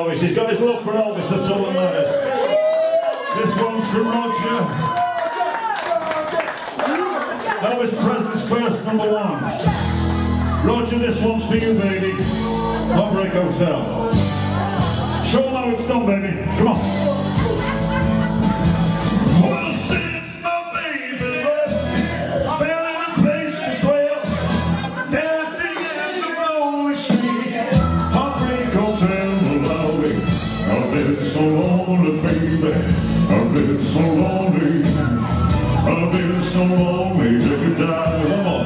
Elvis. He's got his love for Elvis, that's all that matters. This one's from Roger. Elvis Presley's first #1. Roger, this one's for you, baby. Heartbreak Hotel. Show them how it's done, baby. Come on. Well, since my baby left, fell in a place to dwell down at the end of Lonely Street. Heartbreak Hotel, lonely. I've been so lonely, baby. I've been so lonely. I've been so lonely that you die. One more.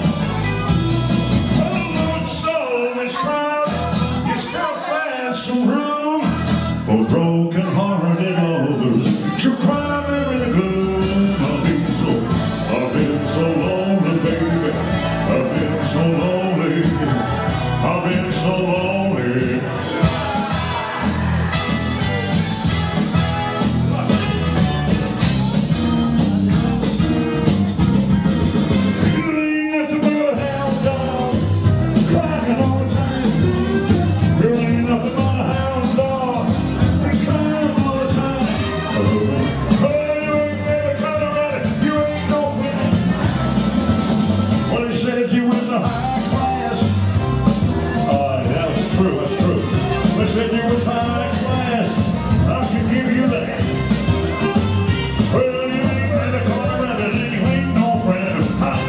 Oh, it's always crowded. You still find some room for broken-hearted lovers to cry in the gloom. I've been so lonely, baby. I've been so lonely. I've been so lonely. Said you was a high class. That's true, that's true. They said you was high class. I can give you that. Well, you ain't never caught a rabbit and you ain't no friend of mine.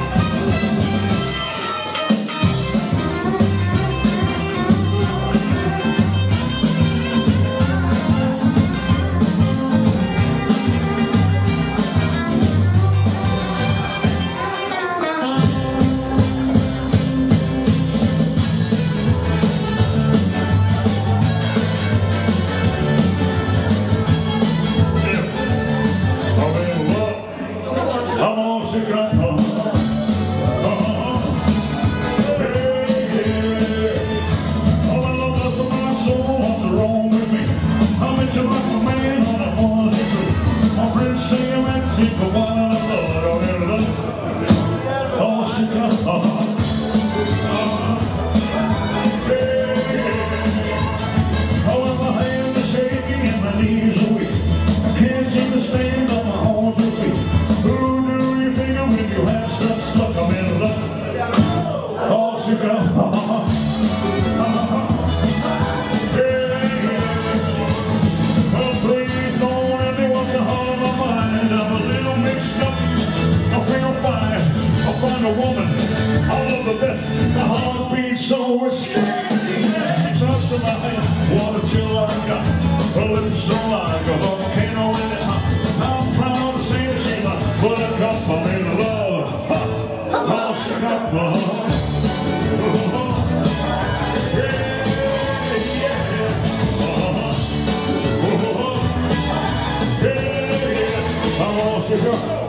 A woman, all of the best. The heart beats so escaping. Trust in my hand, what a chill I got. Her lips so like a volcano in its hot. I'm proud to say that she's a buttercup. I'm in love. Oh, stuck up. Yeah. I'm all stuck up.